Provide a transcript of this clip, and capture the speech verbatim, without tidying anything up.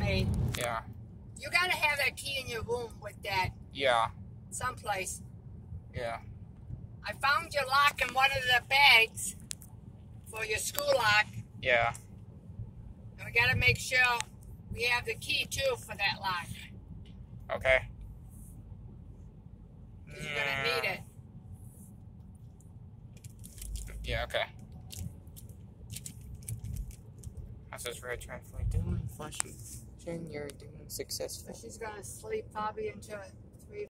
made. Yeah. You gotta have that key in your room with that. Yeah. Someplace. Yeah. I found your lock in one of the bags for your school lock. Yeah. And we gotta make sure we have the key too for that lock. Okay. Because you're gonna need it. Yeah, okay. How's this red transfer doing? Flushing. You're doing successful. So she's gonna sleep probably until